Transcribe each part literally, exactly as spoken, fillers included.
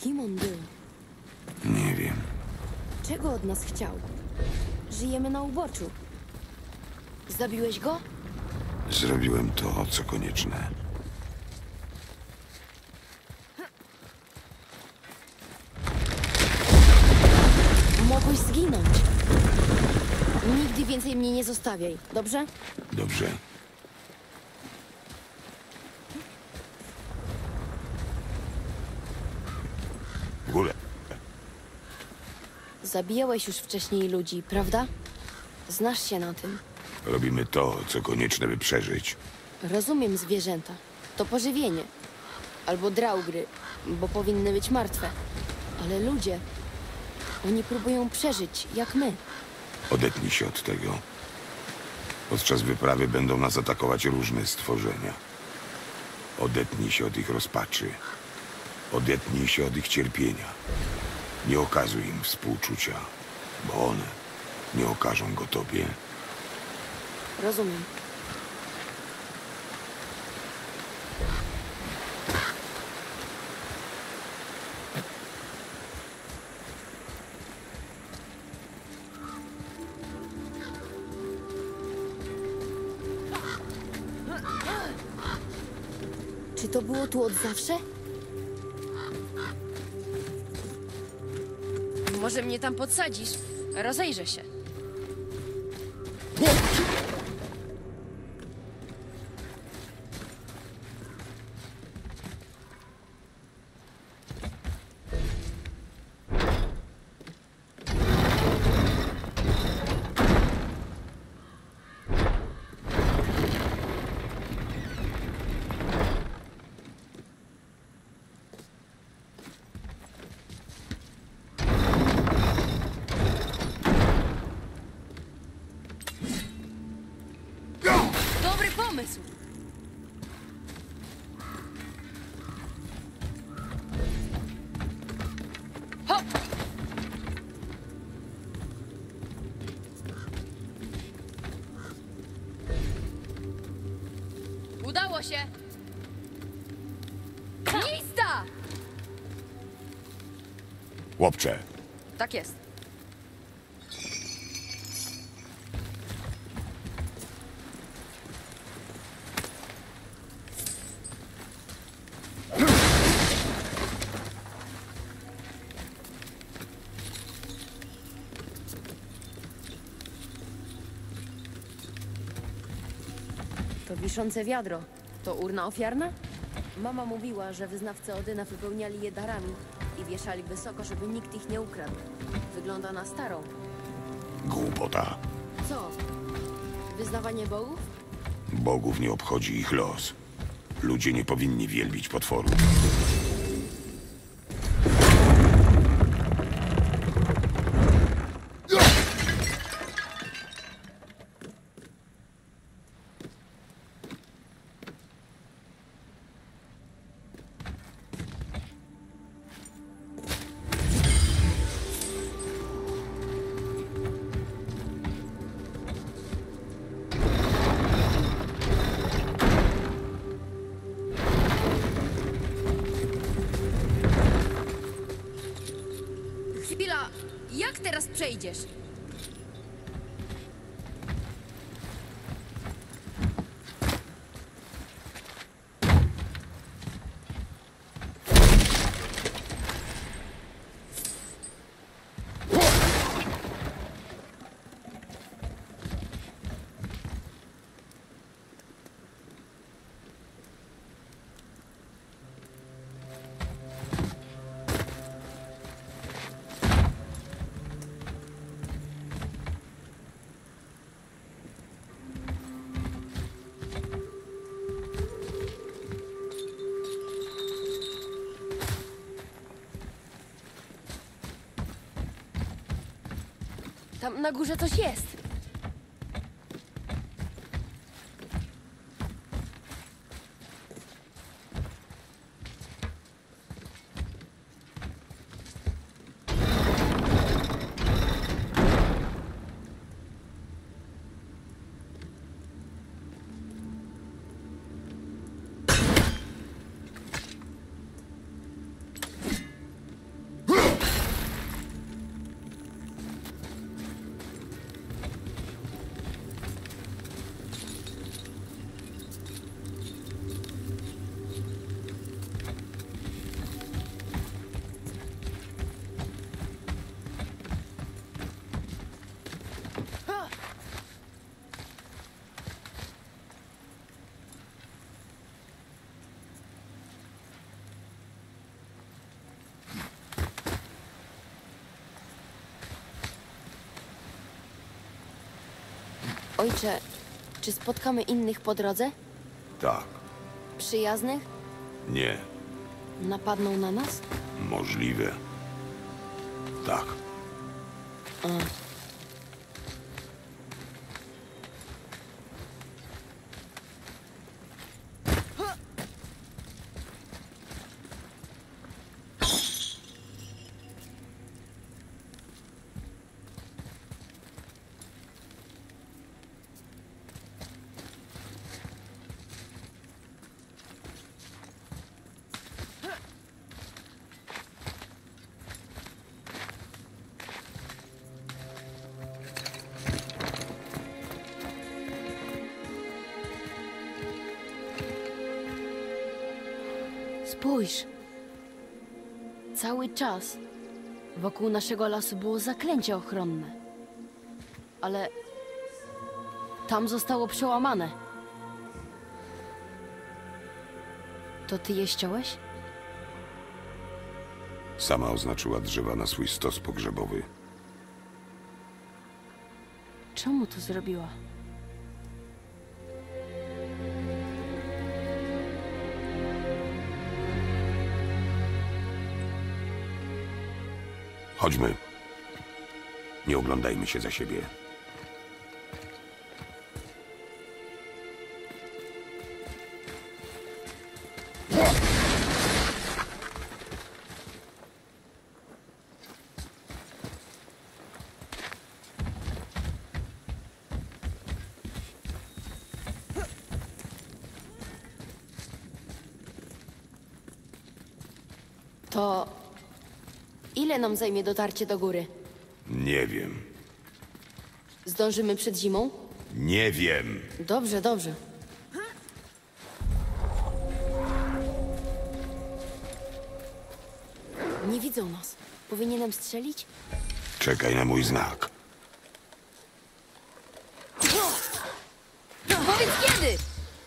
Kim on był? Nie wiem. Czego od nas chciał? Żyjemy na uboczu. Zabiłeś go? Zrobiłem to, co konieczne. Mogłeś zginąć. Nigdy więcej mnie nie zostawiaj, dobrze? Dobrze. W górę. Zabijałeś już wcześniej ludzi, prawda? Znasz się na tym. Robimy to, co konieczne, by przeżyć. Rozumiem zwierzęta. To pożywienie. Albo draugry, bo powinny być martwe. Ale ludzie... Oni próbują przeżyć, jak my. Odetnij się od tego. Podczas wyprawy będą nas atakować różne stworzenia. Odetnij się od ich rozpaczy. Odetnij się od ich cierpienia. Nie okazuj im współczucia, bo one nie okażą go tobie. Rozumiem. Czy to było tu od zawsze? Może mnie tam podsadzisz? Rozejrzę się. Dobry pomysł! Hop! Udało się! Lista! Chłopcze, Tak jest. To wiszące wiadro. To urna ofiarna? Mama mówiła, że wyznawcy Odyna wypełniali je darami i wieszali wysoko, żeby nikt ich nie ukradł. Wygląda na starą. głupota. Co? Wyznawanie bogów? Bogów nie obchodzi ich los. Ludzie nie powinni wielbić potworów. Chwila! Jak teraz przejdziesz? Tam na górze coś jest. Ojcze, czy spotkamy innych po drodze? Tak. Przyjaznych? Nie. Napadną na nas? Możliwe. Tak. Spójrz. Cały czas wokół naszego lasu było zaklęcie ochronne. Ale tam zostało przełamane. To ty je ściąłeś? Sama oznaczyła drzewa na swój stos pogrzebowy. Czemu to zrobiła? Chodźmy. Nie oglądajmy się za siebie. To ile nam zajmie dotarcie do góry? Nie wiem. Zdążymy przed zimą? Nie wiem. Dobrze, dobrze. Nie widzą nas. Powinienem strzelić? Czekaj na mój znak. Powiedz kiedy!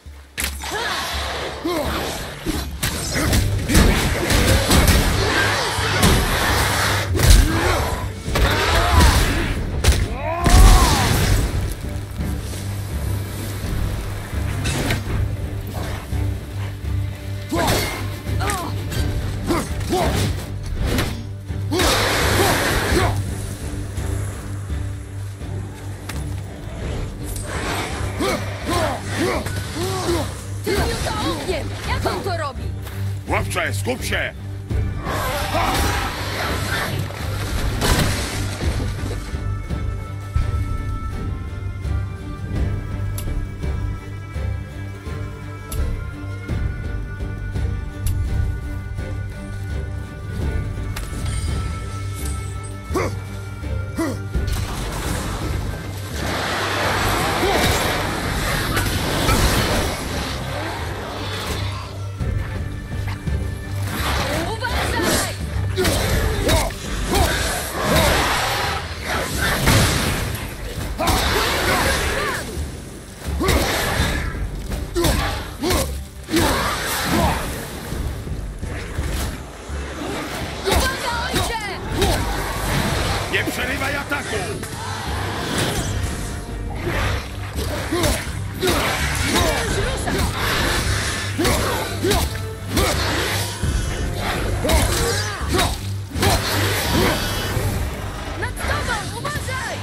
Ty miuta ogniem! Jak on to robi? Łapcze, skup się! Uważaj! Uwaga, ojcze! Nie przerywaj ataku! Już ruszam! Nad tobą! Uważaj!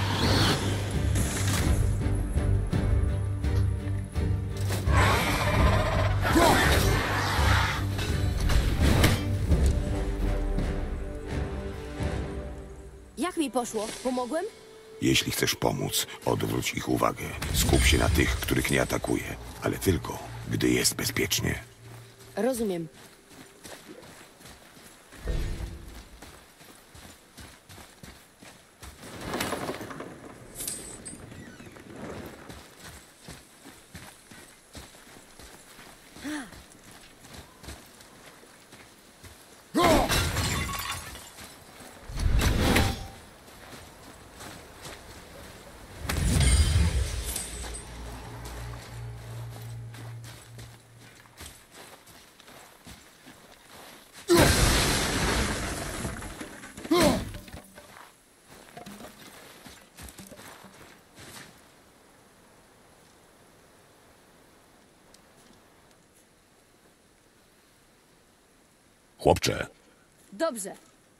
Jak mi poszło? Pomogłem? Jeśli chcesz pomóc, odwróć ich uwagę. Skup się na tych, których nie atakuje. Ale tylko, gdy jest bezpiecznie. Rozumiem. Chłopcze, Dobrze.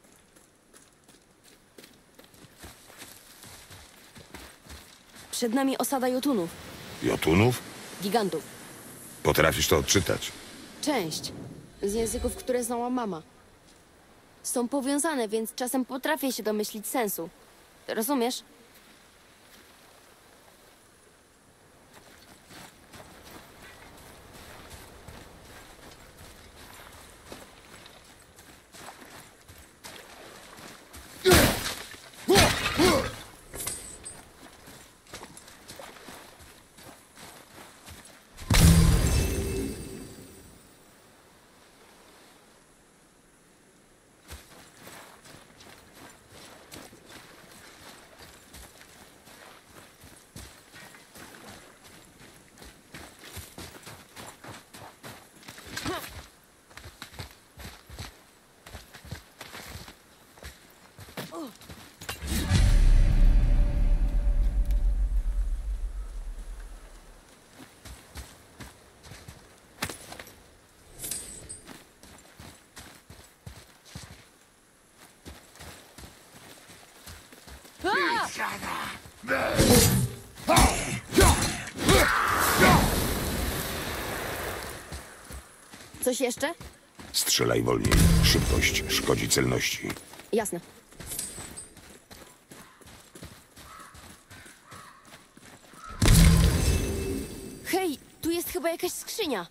Przed nami osada Jotunów, Jotunów? gigantów. Potrafisz to odczytać? Część z języków, które znała mama. Są powiązane, więc czasem potrafię się domyślić sensu. Rozumiesz? Coś jeszcze? Strzelaj wolniej. Szybkość szkodzi celności. Jasne. Hej, tu jest chyba jakaś skrzynia.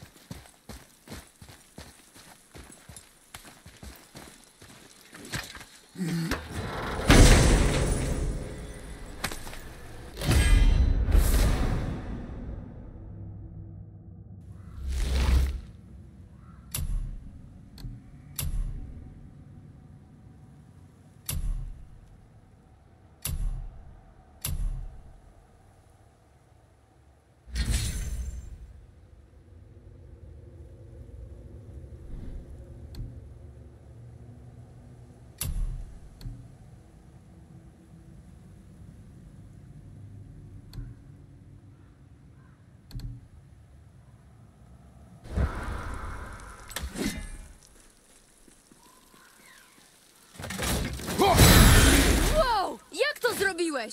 Wow! Jak to zrobiłeś?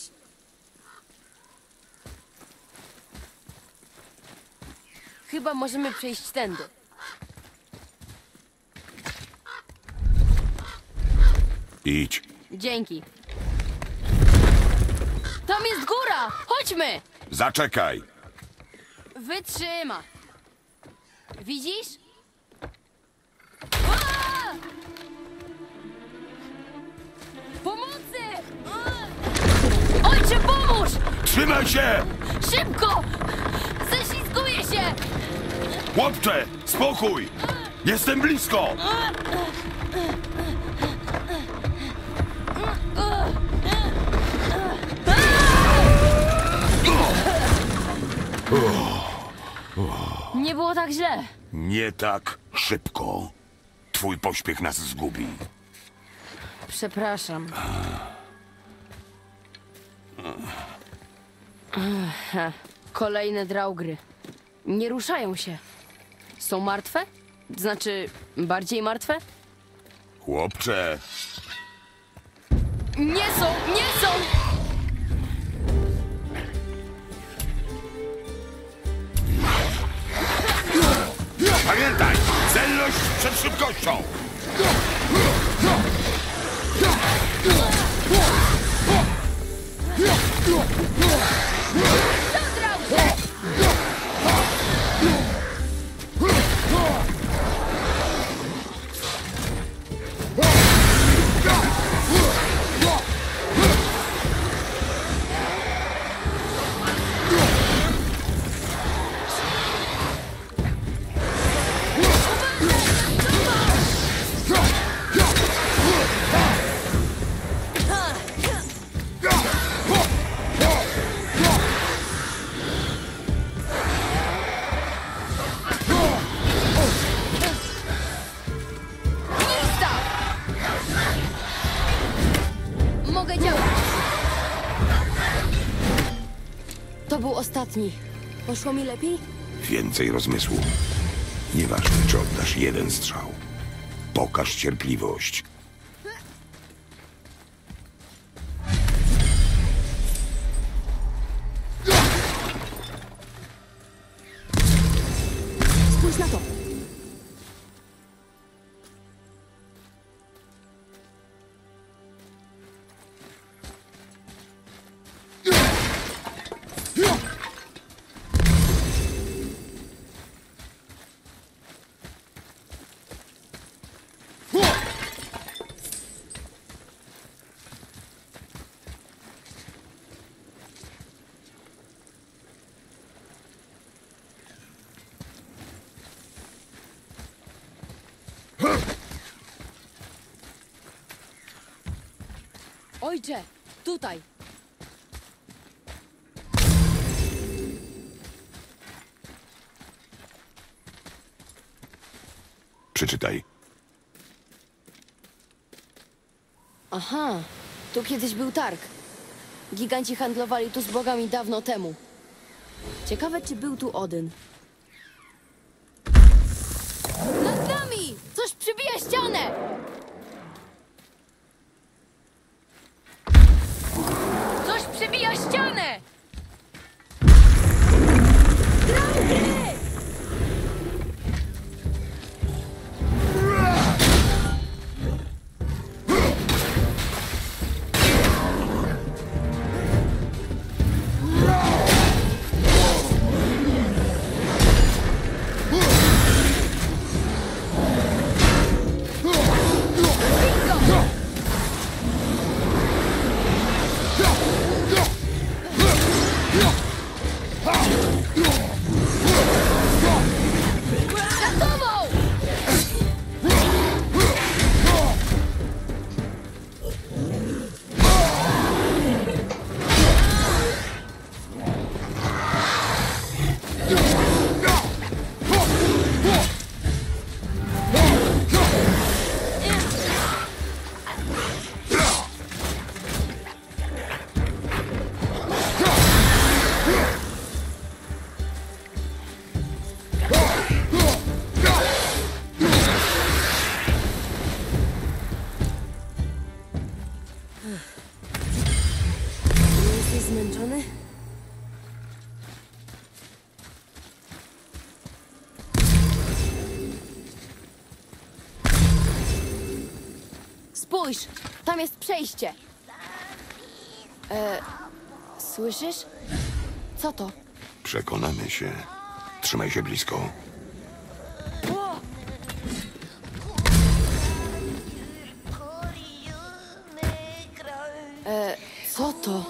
Chyba możemy przejść tędy. Idź. Dzięki. Tam jest góra! Chodźmy! Zaczekaj. Wytrzyma. Widzisz? Aaa! Pomocy! Aaa! Ojcze, pomóż! Trzymaj się! Szybko! Ześlizguję się! Chłopcze, spokój! Jestem blisko! Nie było tak źle. Nie tak szybko. Twój pośpiech nas zgubi. Przepraszam. Ech, Kolejne draugry. Nie ruszają się. Są martwe? Znaczy, bardziej martwe? Chłopcze, Nie są! Nie są! pamiętaj! Celność przed szybkością! Mogę działać. To był ostatni. Poszło mi lepiej? Więcej rozmysłu. Nieważne, czy oddasz jeden strzał. Pokaż cierpliwość. Spójrz na to! Ojcze, tutaj! Przeczytaj. Aha, tu kiedyś był targ. Giganci handlowali tu z bogami dawno temu. Ciekawe, czy był tu Odyn. Nad nami! Coś przybija ścianę! Coś przybija ścianę! Draugy! Jesteś zmęczony? Spójrz, tam jest przejście. E, słyszysz? Co to? Przekonamy się. Trzymaj się blisko. O! E, co to?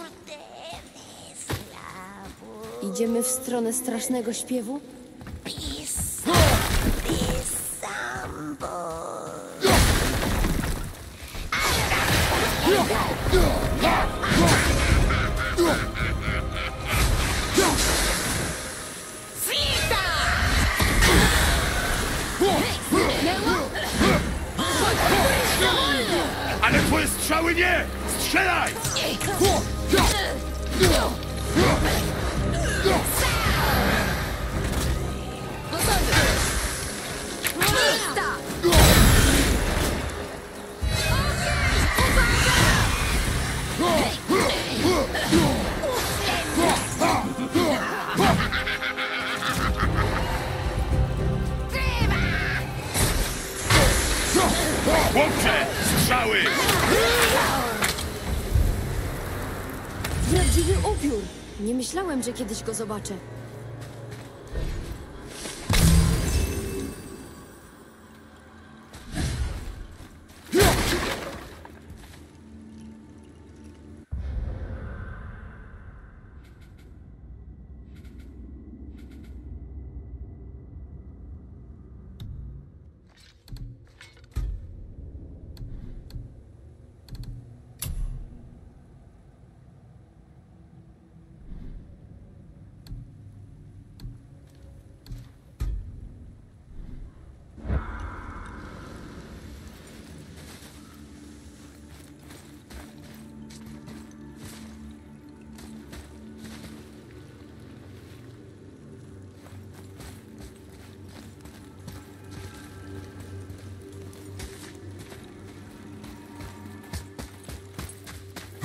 Idziemy w stronę strasznego śpiewu? Ale twoje strzały nie! Strzelaj! Chłopcze! Strzały! Prawdziwy upiór! Nie myślałem, że kiedyś go zobaczę.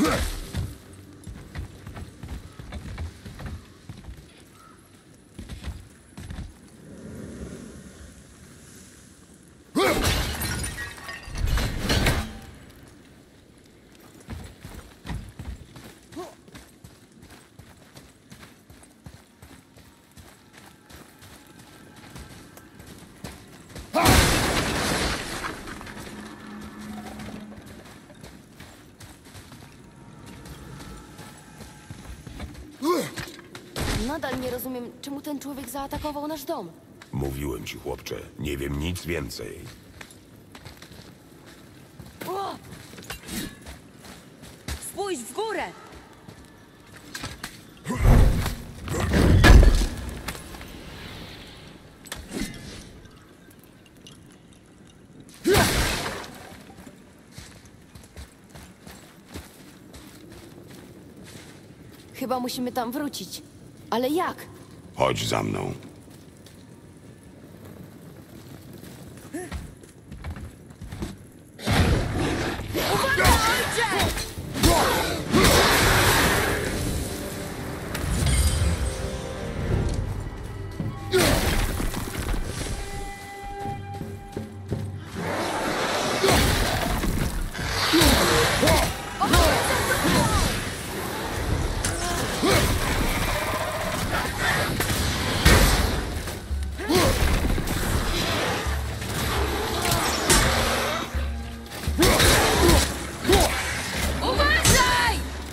Nadal nie rozumiem, czemu ten człowiek zaatakował nasz dom. Mówiłem ci, chłopcze, nie wiem nic więcej. O! Spójrz w górę! Chyba musimy tam wrócić. Ale jak? Chodź za mną. Uwaga, ojcze! Uważaj!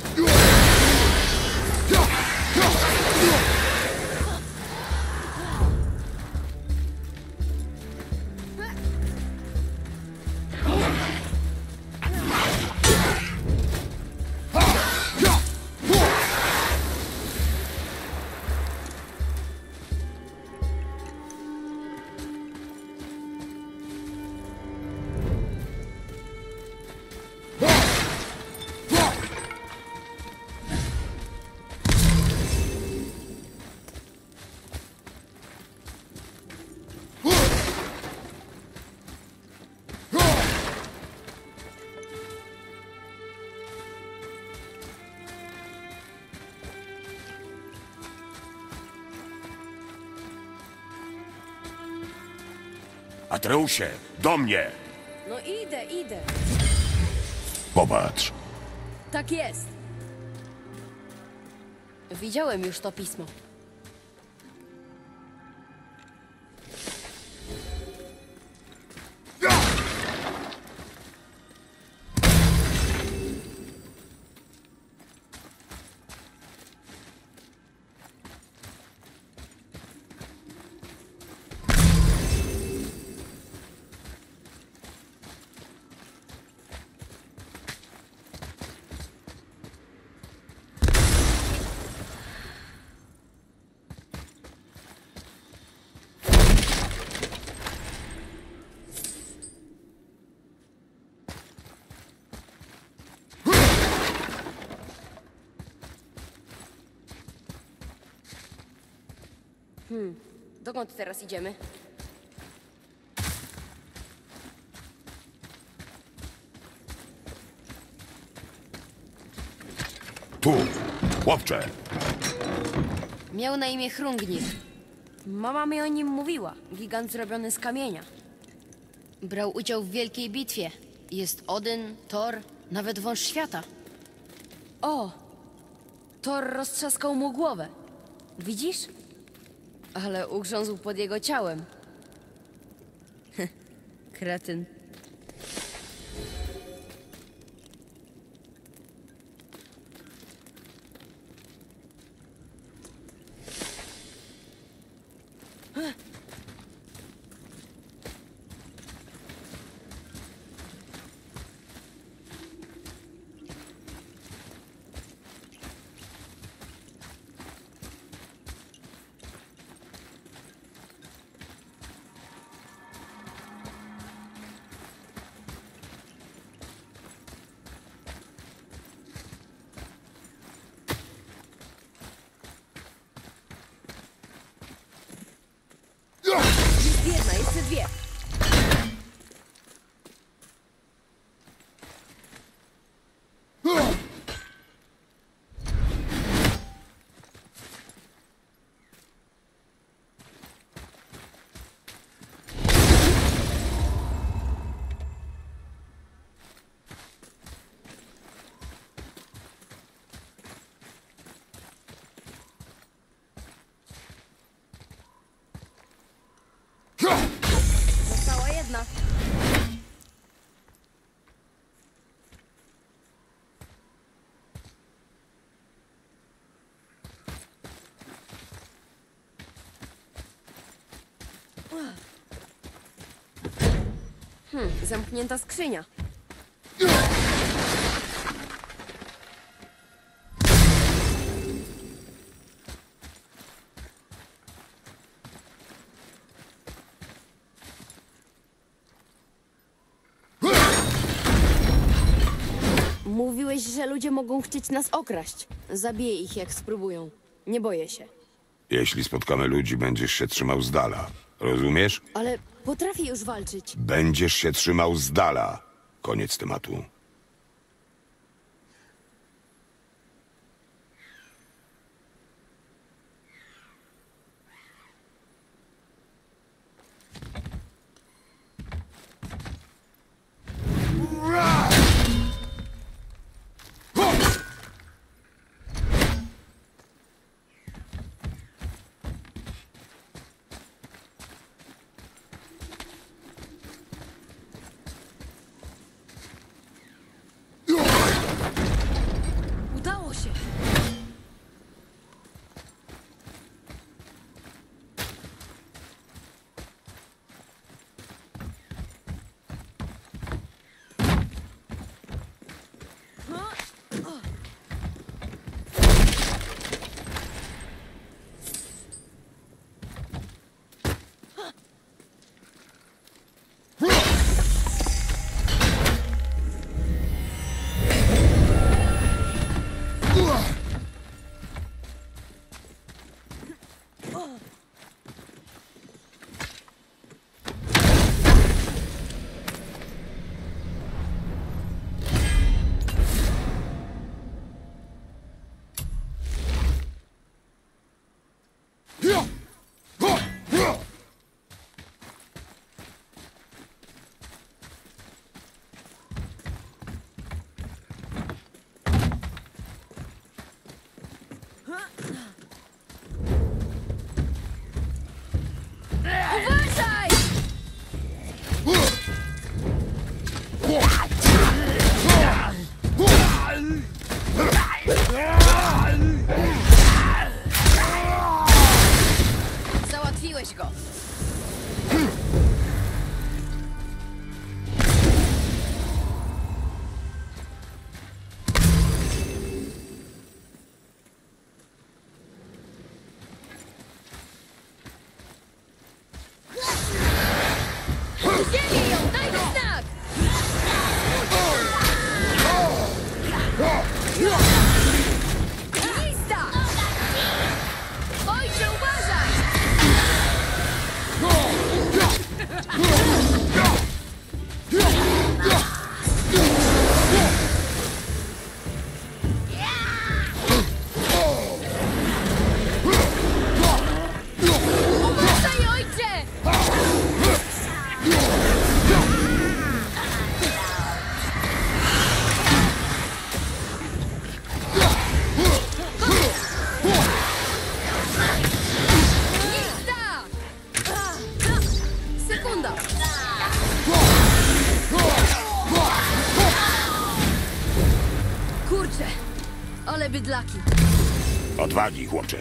Atreusie, do mnie! No idę, idę. Popatrz. Tak jest. Widziałem już to pismo. Hmm, dokąd teraz idziemy? Tu, chłopcze. Miał na imię Hrungnir. Mama mi o nim mówiła. Gigant zrobiony z kamienia. Brał udział w wielkiej bitwie. Jest Odyn, Thor, nawet wąż świata. O! Thor roztrzaskał mu głowę. Widzisz? Ale ugrzązł pod jego ciałem. Kretyn. Jest jedna, jeszcze dwie. Hmm, zamknięta skrzynia. Mówiłeś, że ludzie mogą chcieć nas okraść. Zabiję ich, jak spróbują. Nie boję się. Jeśli spotkamy ludzi, będziesz się trzymał z dala. Rozumiesz? Ale potrafię już walczyć. Będziesz się trzymał z dala. Koniec tematu. Udało się! Uważaj! Załatwiłeś go. Ziemię ją! Daj mi znak! Lista! Ojcze, uważaj! Uważaj, ojcze! Lista! Sekunda! Kurczę, ale bydlaki. Odwagi, chłopcze.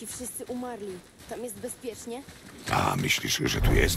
Ci wszyscy umarli. Tam jest bezpiecznie? A, myślisz, że tu jest?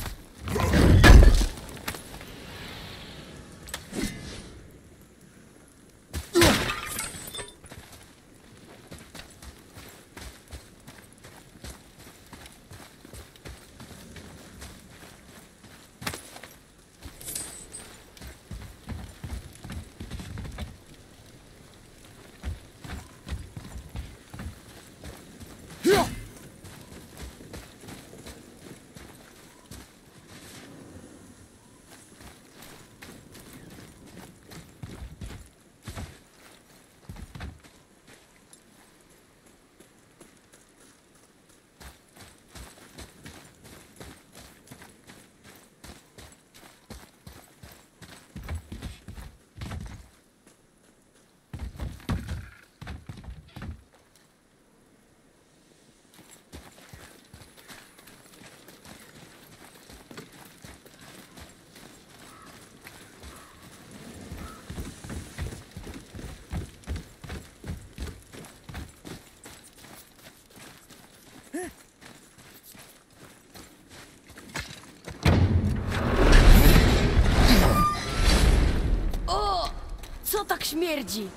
Co tak śmierdzi?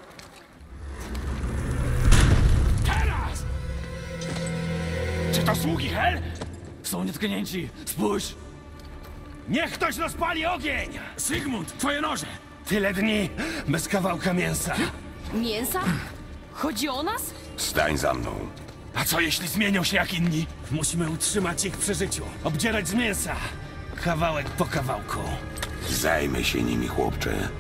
Teraz! Czy to sługi Hel? Są nietknięci. Spójrz! Niech ktoś rozpali ogień! Sigmund, twoje noże! Tyle dni bez kawałka mięsa. Mięsa? Chodzi o nas? Stań za mną. A co jeśli zmienią się jak inni? Musimy utrzymać ich przy życiu. Obdzierać z mięsa. Kawałek po kawałku. Zajmę się nimi, chłopcze.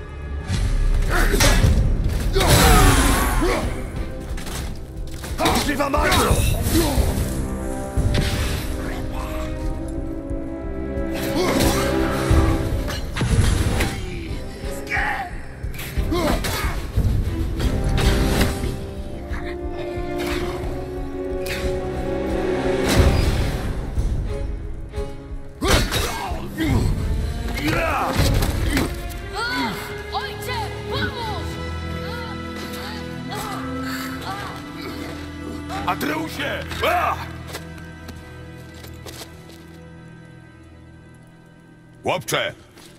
Możliwa marno! Ojcze, pomóż! Atreusie! A! Chłopcze!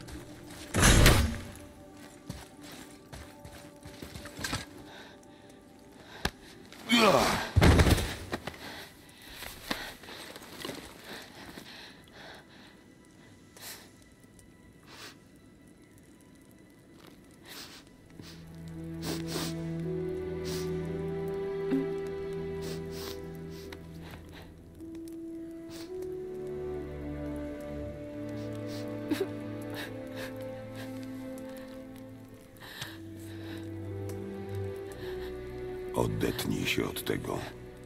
Odetnij się od tego.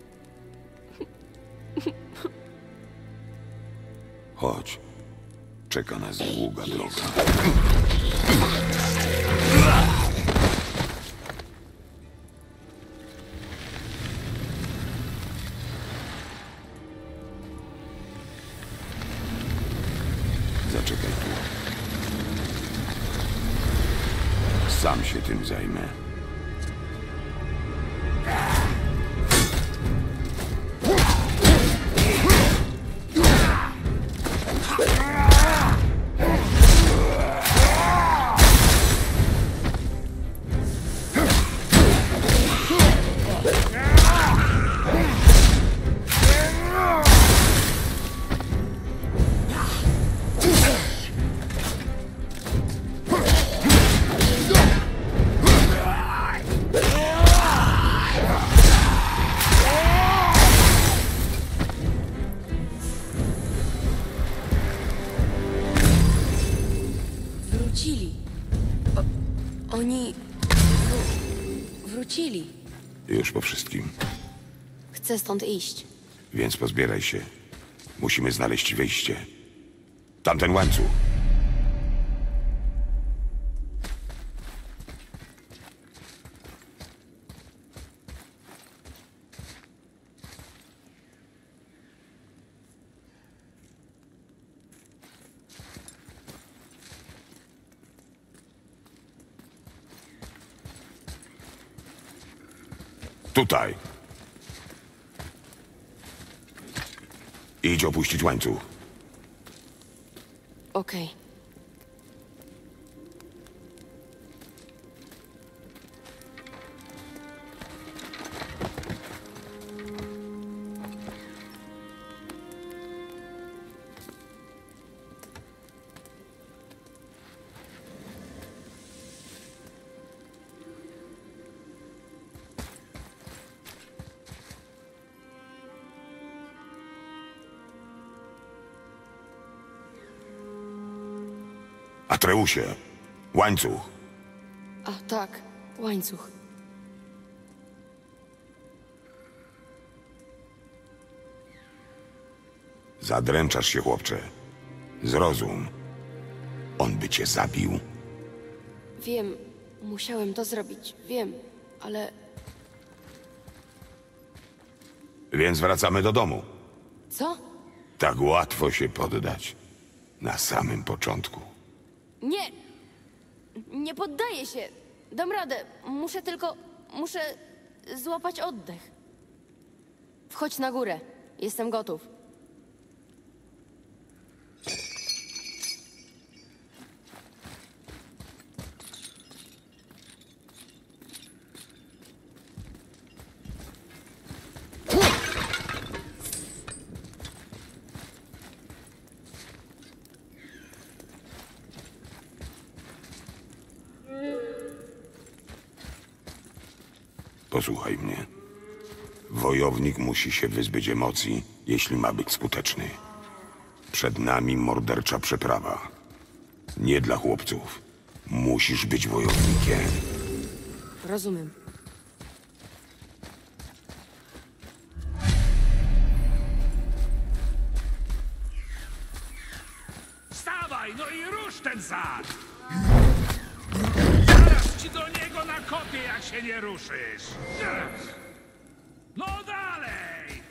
Chodź. Czeka nas długa droga. Zaczekaj tu. Sam się tym zajmę. Wrócili. O, oni... wró- wrócili. Już po wszystkim. Chcę stąd iść. Więc pozbieraj się. Musimy znaleźć wyjście. Tamten łańcuch. Tutaj. Idź opuścić łańcuch. Okej. Atreusie, łańcuch. A tak, łańcuch. Zadręczasz się, chłopcze. Zrozum. On by cię zabił. Wiem, musiałem to zrobić, wiem, ale Więc wracamy do domu. co? Tak łatwo się poddać. Na samym początku. Nie! Nie poddaję się! Dam radę. Muszę tylko... Muszę złapać oddech. Wchodź na górę. Jestem gotów. Posłuchaj mnie. Wojownik musi się wyzbyć emocji, jeśli ma być skuteczny. Przed nami mordercza przeprawa. Nie dla chłopców. Musisz być wojownikiem. Rozumiem. Wstawaj, no i rusz ten zad! Zaraz ci do niego nakopię, jak się nie ruszysz! No dalej!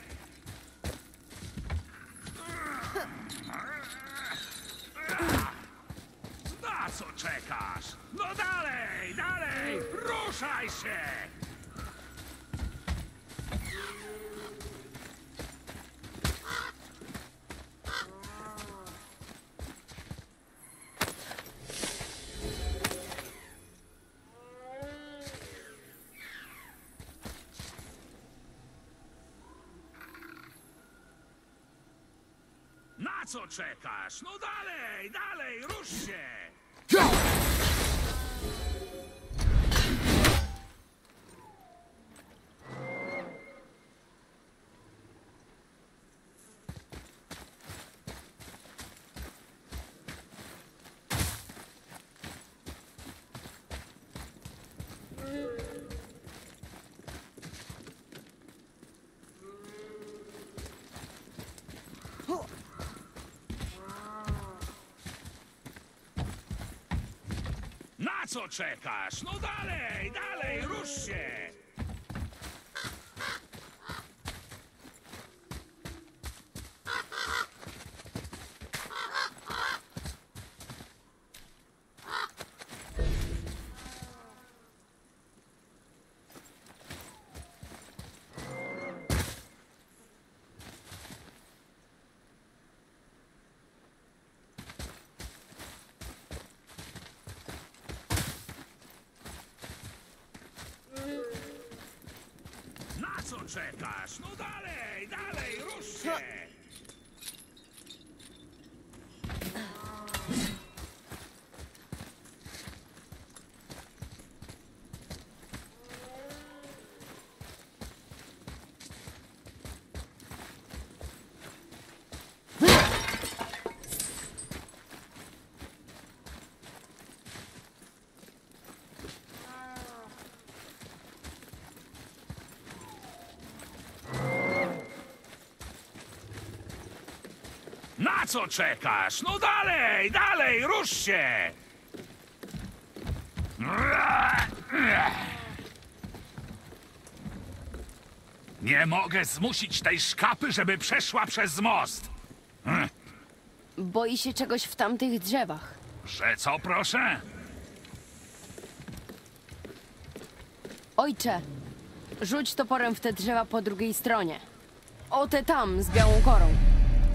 Na co czekasz? No dalej, dalej! Ruszaj się! Na co czekasz? No dalej, dalej, rusz się! Na co czekasz? No dalej, dalej, rusz się! Na co czekasz? No dalej, dalej, rusz się! Na co czekasz? No dalej, dalej, rusz się! Nie mogę zmusić tej szkapy, żeby przeszła przez most. Boi się czegoś w tamtych drzewach. Że co, proszę? Ojcze, rzuć toporem w te drzewa po drugiej stronie. O te tam, z białą korą.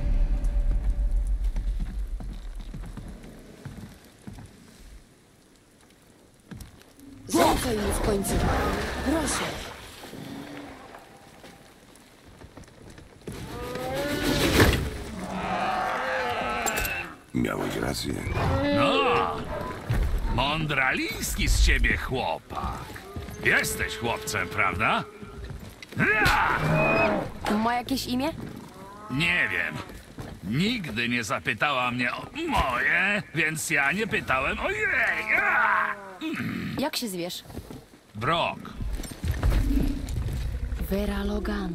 Zaufaj mu w końcu. Proszę. Miałeś rację. No, mądraliński z ciebie chłopak. Jesteś chłopcem, prawda? Ja! Ma jakieś imię? Nie wiem. Nigdy nie zapytała mnie o moje, więc ja nie pytałem o jej. Ja! Jak się zwiesz? Brok. Vera Logan.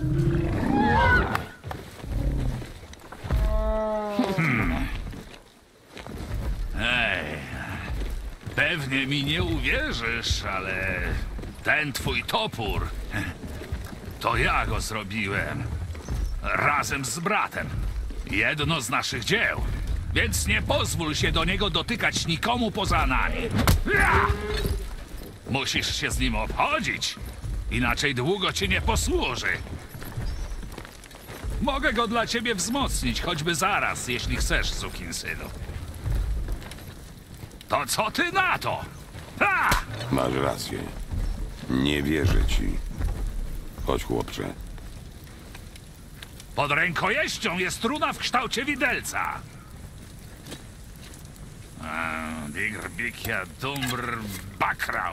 Ej, pewnie mi nie uwierzysz, ale ten twój topór, to ja go zrobiłem. Razem z bratem. Jedno z naszych dzieł. Więc nie pozwól się do niego dotykać nikomu poza nami. Ja! Musisz się z nim obchodzić, inaczej długo ci nie posłuży. Mogę go dla ciebie wzmocnić, choćby zaraz, jeśli chcesz, sukinsynu. To co ty na to? Ha! Masz rację. Nie wierzę ci. Chodź, chłopcze. Pod rękojeścią jest runa w kształcie widelca. A, Digr-Bikia Dumbr Bakrał.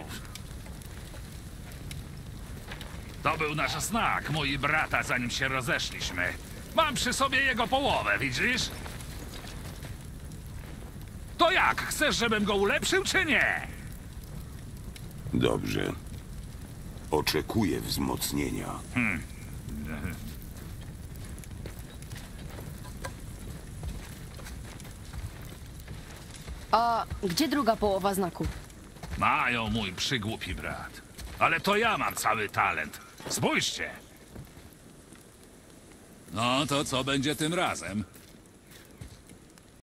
To był nasz znak, mój brata, zanim się rozeszliśmy. Mam przy sobie jego połowę, widzisz? To jak? Chcesz, żebym go ulepszył, czy nie? Dobrze. Oczekuję wzmocnienia. A gdzie druga połowa znaku? Mają mój przygłupi brat. Ale to ja mam cały talent. Spójrzcie. No to co będzie tym razem?